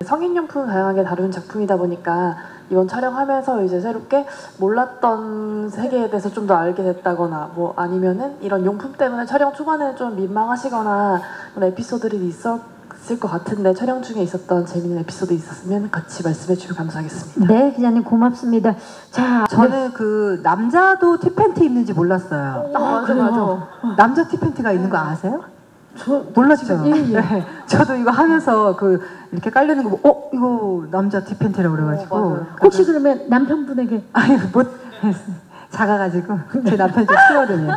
성인용품 다양하게 다루는 작품이다 보니까 이번 촬영하면서 이제 새롭게 몰랐던 세계에 대해서 좀 더 알게 됐다거나 뭐 아니면은 이런 용품 때문에 촬영 초반에 좀 민망하시거나 그런 에피소드들이 있었을 것 같은데 촬영 중에 있었던 재밌는 에피소드 있었으면 같이 말씀해 주시면 감사하겠습니다. 네, 기자님 고맙습니다. 자, 저는 그 남자도 티팬티 입는지 몰랐어요. 맞아. 남자 티팬티가 있는 거 아세요? 저 몰랐죠. 예. 네. 저도 이거 하면서 그 이렇게 깔려는 거, 이거 남자 티팬티라고 그래가지고. 맞아요. 혹시 그러면 남편분에게 아니 못 작아가지고 제 남편이 좀 크거든요.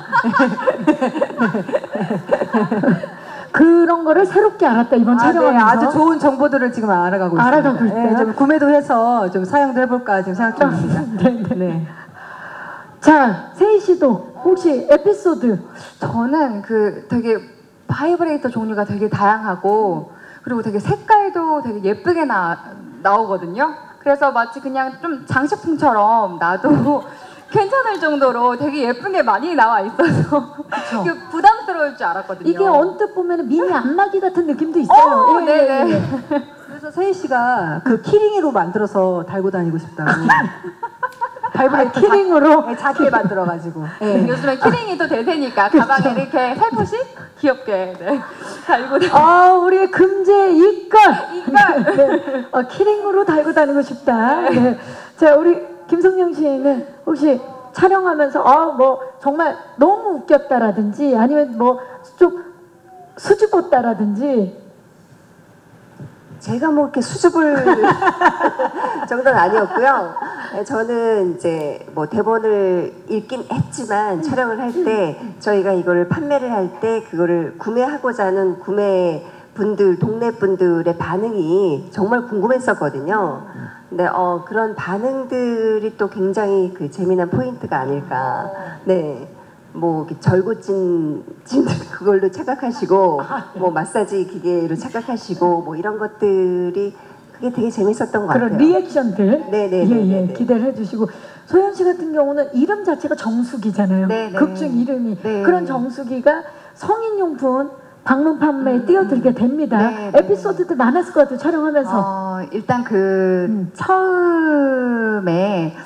그런 거를 새롭게 알았다 이번 네, 촬영하면서. 아주 좋은 정보들을 지금 알아가고 있습니다. 알아가고 있대요? 네, 좀 구매도 해서 좀 사용도 해볼까 지금 생각 중입니다. 네. 자, 세희 씨도 혹시 에피소드. 저는 그 되게 바이브레이터 종류가 되게 다양하고 그리고 되게 색깔도 되게 예쁘게 나오거든요. 그래서 마치 그냥 좀 장식품처럼 놔도 괜찮을 정도로 되게 예쁜 게 많이 나와 있어서 부담스러울 줄 알았거든요. 이게 언뜻 보면 미니 안마기 같은 느낌도 있어요. 예, 네네. 예, 예. 그래서 세희 씨가 그 키링으로 만들어서 달고 다니고 싶다고. 바이브레이터 키링으로. 네, 작게 만들어가지고. 네, 요즘에 키링이 또 대세니까 가방에 이렇게 살포시 귀엽게 달고 우리 금제 이걸. 네. 키링으로 달고 다니고 싶다. 네. 자, 우리 김성령 씨는 혹시 촬영하면서 뭐 정말 너무 웃겼다라든지 아니면 뭐 좀 수줍었다라든지. 제가 뭐 이렇게 수줍을 정도는 아니었고요. 저는 이제 뭐 대본을 읽긴 했지만 촬영을 할 때 저희가 이거를 판매를 할 때 그거를 구매하고자 하는 구매 분들, 동네 분들의 반응이 정말 궁금했었거든요. 근데 그런 반응들이 또 굉장히 그 재미난 포인트가 아닐까. 네. 뭐 절구찜 그걸로 착각하시고 뭐 마사지 기계로 착각하시고 뭐 이런 것들이 그게 되게 재밌었던 것 같아요. 그런 리액션들. 네네. 예, 기대를 해주시고. 소연 씨 같은 경우는 이름 자체가 정수기잖아요. 네네. 극중 이름이. 네. 그런 정수기가 성인용품 방문 판매에 뛰어들게 됩니다. 네네. 에피소드도 많았을 것 같아요, 촬영하면서. 일단 그 처음에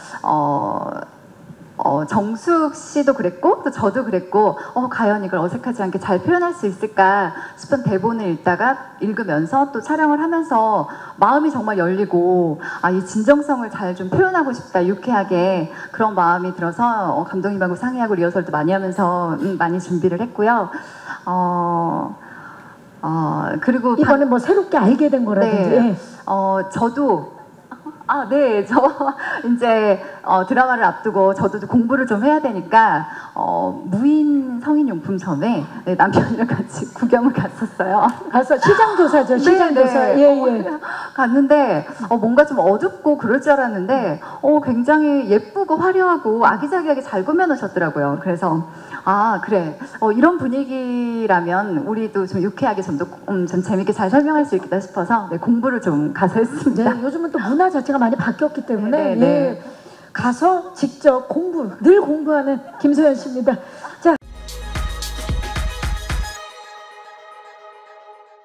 정숙 씨도 그랬고 또 저도 그랬고 과연 이걸 어색하지 않게 잘 표현할 수 있을까 싶은 대본을 읽으면서 또 촬영을 하면서 마음이 정말 열리고 이 진정성을 잘 좀 표현하고 싶다, 유쾌하게 그런 마음이 들어서 감독님하고 상의하고 리허설도 많이 하면서 많이 준비를 했고요. 그리고 이번에 뭐 새롭게 알게 된 거라든지. 네. 예. 저도 저 이제 드라마를 앞두고 저도 공부를 좀 해야 되니까 무인 성인용품점에 남편이랑 같이 구경을 갔었어요. 가서 시장조사죠, 시장조사. 네. 예. 갔는데 뭔가 좀 어둡고 그럴 줄 알았는데 굉장히 예쁘고 화려하고 아기자기하게 잘 꾸며놓으셨더라고요. 그래서 그래 이런 분위기라면 우리도 좀 유쾌하게 좀 재밌게 잘 설명할 수 있겠다 싶어서 공부를 좀 가서 했습니다. 네, 요즘은 또 문화 자체가 많이 바뀌었기 때문에 네. 가서 직접 늘 공부하는 김소연 씨입니다.